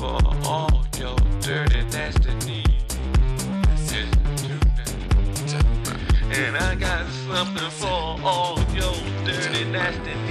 for all your dirty, nasty needs. And I got something for all your dirty, nasty